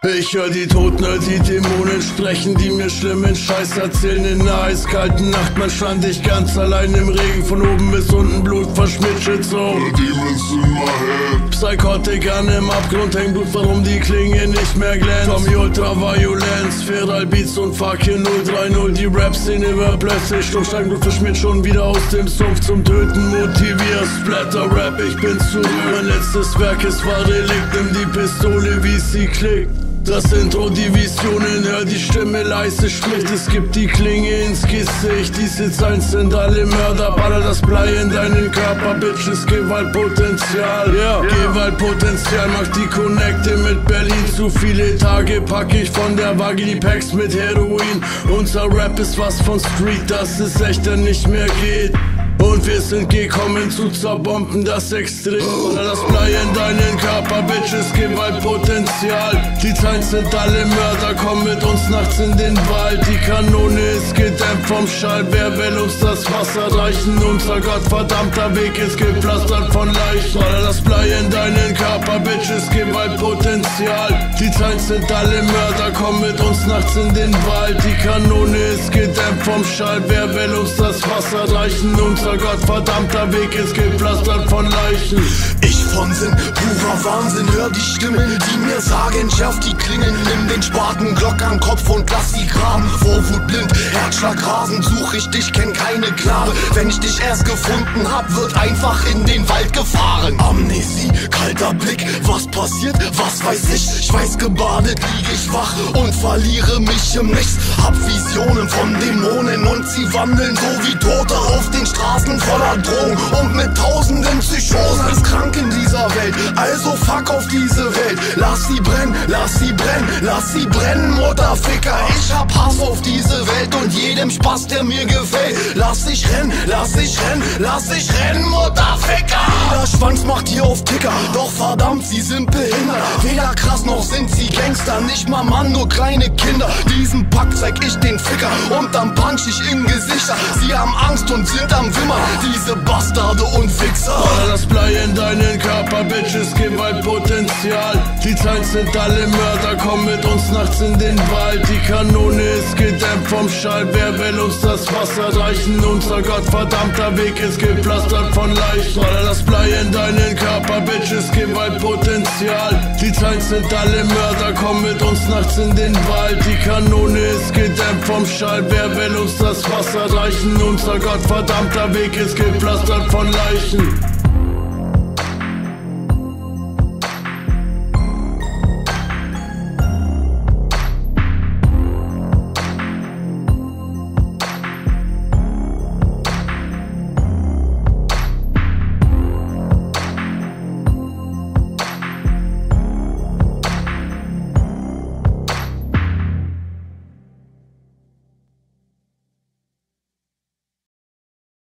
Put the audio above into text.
Ich hör die Toten, hör die Dämonen sprechen, die mir schlimmen Scheiß erzählen. In einer eiskalten Nacht, man stand ich ganz allein im Regen, von oben bis unten Blut verschmiert, Shitstorm. Demons in my head. Psychotic an im Abgrund hängt Blut, warum die Klinge nicht mehr glänzt. Tommy Ultraviolence, Feral Beats und Fucking 030. Die Rap-Szene wird plötzlich stumm, steigt Blut verschmiert schon wieder aus dem Sumpf zum Töten motiviert. Splatter-Rap, ich bin zurück. Mein letztes Werk, es war Relikt, nimm die Pistole, wie sie klickt. Das Intro, die Visionen, hör die Stimme leise spricht. Es gibt die Klinge ins Gesicht. Diese Zeilen sind alle Mörder. Baller das Blei in deinen Körper, Bitches. Gewaltpotenzial, yeah. Gewaltpotenzial macht die Connecte mit Berlin. Zu viele Tage pack ich von der Waage die Packs mit Heroin. Unser Rap ist was von Street, dass es echter nicht mehr geht. Und wir sind gekommen zu zerbomben, das Extrem. Oder das Blei in deinen Körper, Bitches, Gewaltpotenzial. Die Zeilen sind alle Mörder, komm mit uns nachts in den Wald. Die Kanone ist gedämpft vom Schall, wer will uns das Wasser reichen? Unser gottverdammter Weg ist gepflastert von Leichen. Oder das Blei in deinen Körper, Bitches, Gewaltpotenzial. Die Zeilen sind alle Mörder, komm mit uns nachts in den Wald. Die Kanone ist gedämpft vom Schall, wer will uns das Wasser reichen? Unser gottverdammter Weg ist gepflastert von Leichen. Ich von Sinn, purer Wahnsinn, hör die Stimmen, die mir sagen, schärf die Klingen, nimm den Spaten, Glock am Kopf und lass sie graben. Vor Wut blind, Herzschlag rasend, such ich dich, kenn keine Gnade. Wenn ich dich erst gefunden hab, wird einfach in den Wald gefahren. Amnesie, kalter Blick, was passiert, was weiß ich. Schweißgebadet lieg ich wach und verliere mich im Nichts. Hab Visionen von Dämonen und sie wandeln so wie Tote auf den Straßen voller Drohung und mit tausenden Psychosen. Ist krank in dieser Welt, also fuck auf diese Welt. Lass sie brennen, lass sie brennen, lass sie brennen, Mutterficker. Ich hab Hass auf diese Welt und jedem Spaß, der mir gefällt. Lass dich rennen, lass dich rennen, lass dich rennen, Mutterficker. Jeder Schwanz macht hier auf Ticker, doch verdammt, sie sind behindert. Weder krass noch sind sie Gangster, nicht mal Mann, nur kleine Kinder. Diesem Pack zeig ich den Ficker und dann punch ich in Gesichter. Sie haben Angst und sind am Wimmern, diese Bastarde und Wichser. Oder das Blei in deinen Körper, Bitches, Gewaltpotenzial. Die Zeilen sind alle Mörder, komm mit uns nachts in den Wald. Die Kanone ist gedämpft vom Schall, wer will uns das Wasser reichen? Unser gottverdammter Weg ist gepflastert von Leichen. Oder das Blei in deinen Körper, Bitches, Gewaltpotenzial. Die Zeilen sind alle Mörder, komm mit uns nachts in den Wald. Die Kanone ist gedämpft vom Schall, wer will uns das Wasser reichen? Unser gottverdammter Weg ist gepflastert von Leichen.